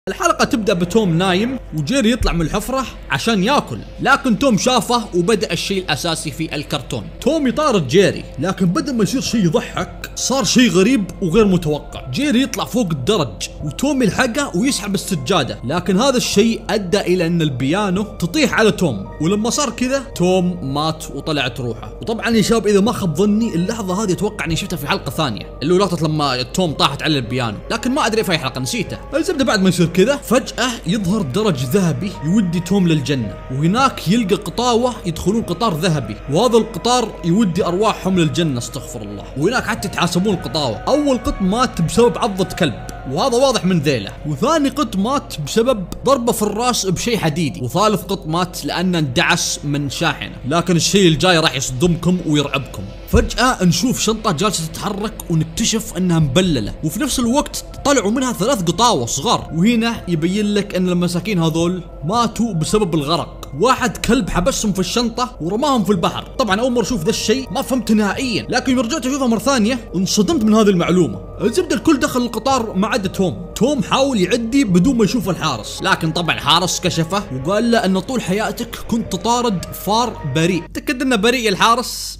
الحلقة تبدأ بتوم نايم وجيري يطلع من الحفرة عشان ياكل، لكن توم شافه وبدأ الشيء الأساسي في الكرتون. توم يطارد جيري، لكن بدل ما يصير شيء يضحك صار شيء غريب وغير متوقع. جيري يطلع فوق الدرج وتوم يلحقه ويسحب السجادة، لكن هذا الشيء أدى إلى أن البيانو تطيح على توم، ولما صار كذا توم مات وطلعت روحه. وطبعا يا شباب إذا ما خاب ظني اللحظة هذه أتوقع إني شفتها في حلقة ثانية، اللي هو لقطة لما توم طاحت على البيانو، لكن ما أدري في أي حلقة نسيته. الزبدة بعد ما يصير كذا فجأة يظهر درج ذهبي يودي توم للجنة، وهناك يلقى قطاوة يدخلون قطار ذهبي، وهذا القطار يودي أرواحهم للجنة استغفر الله. وهناك حتى يتحاسبون القطاوة. أول قط مات بسبب عضة كلب وهذا واضح من ذيله، وثاني قط مات بسبب ضربة في الراس بشيء حديدي، وثالث قط مات لأنه اندعس من شاحنة. لكن الشيء الجاي راح يصدمكم ويرعبكم. فجأة نشوف شنطة جالسة تتحرك ونكتشف انها مبللة، وفي نفس الوقت طلعوا منها 3 قطاوة صغار، وهنا يبين لك ان المساكين هذول ماتوا بسبب الغرق. واحد كلب حبسهم في الشنطة ورماهم في البحر. طبعا اول مرة اشوف ذا الشيء ما فهمت نهائيا، لكن رجعت اشوفها مرة ثانية انصدمت من هذه المعلومة. الزبدة الكل دخل القطار ما عدا توم. توم حاول يعدي بدون ما يشوف الحارس، لكن طبعا الحارس كشفه وقال له ان طول حياتك كنت تطارد فار بريء. تأكد انه بريء الحارس؟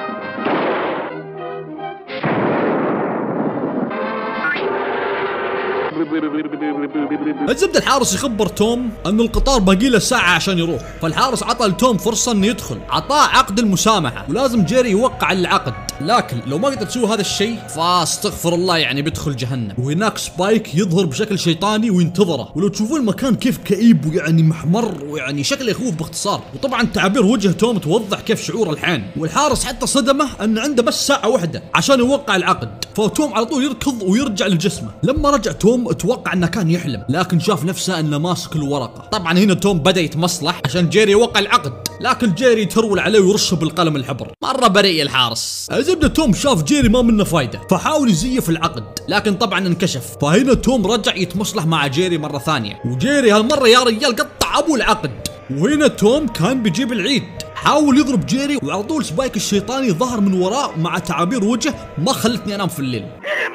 الزبدة الحارس يخبر توم ان القطار باقي له ساعة عشان يروح، فالحارس عطى لتوم فرصة انه يدخل، عطاه عقد المسامحة ولازم جيري يوقع العقد، لكن لو ما قدر تسوي هذا الشيء فاستغفر الله يعني بيدخل جهنم. وهناك سبايك يظهر بشكل شيطاني وينتظره، ولو تشوفون المكان كيف كئيب ويعني محمر ويعني شكله يخوف باختصار. وطبعا تعابير وجه توم توضح كيف شعوره الحين، والحارس حتى صدمه ان عنده بس ساعة واحدة عشان يوقع العقد، فتوم على طول يركض ويرجع لجسمه. لما رجع توم اتوقع انه كان يحلم، لكن شاف نفسه انه ماسك الورقة. طبعا هنا توم بدأ يتمصلح عشان جيري يوقع العقد، لكن جيري ترول عليه ويرشه بالقلم الحبر. مرة بريء الحارس. الزبدة توم شاف جيري ما منه فايدة فحاول يزيف العقد، لكن طبعا انكشف. فهنا توم رجع يتمصلح مع جيري مرة ثانية، وجيري هالمرة يا رجال قطع ابو العقد. وهنا توم كان بيجيب العيد، حاول يضرب جيري وعلى طول سبايك الشيطاني ظهر من وراء مع تعابير وجه ما خلتني انام في الليل.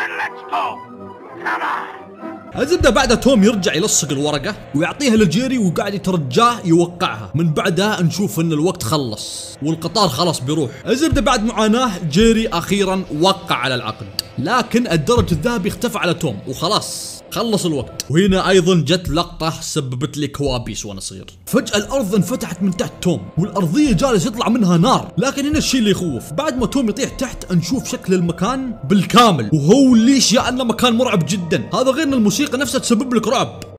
الزبدة بعدها توم يرجع يلصق الورقة ويعطيها لجيري وقاعد يترجاه يوقعها. من بعدها نشوف ان الوقت خلص والقطار خلص بيروح. الزبدة بعد معاناة جيري اخيرا وقع على العقد، لكن الدرج الذهبي اختفى على توم وخلاص خلص الوقت. وهنا ايضا جت لقطة سببت لي كوابيس وانا صغير. فجأة الارض انفتحت من تحت توم والارضية جالس يطلع منها نار، لكن هنا الشيء اللي يخوف بعد ما توم يطيح تحت نشوف شكل المكان بالكامل، وهو ليش يا انه مكان مرعب جدا. هذا غير ان الموسيقى نفسها تسبب لك رعب.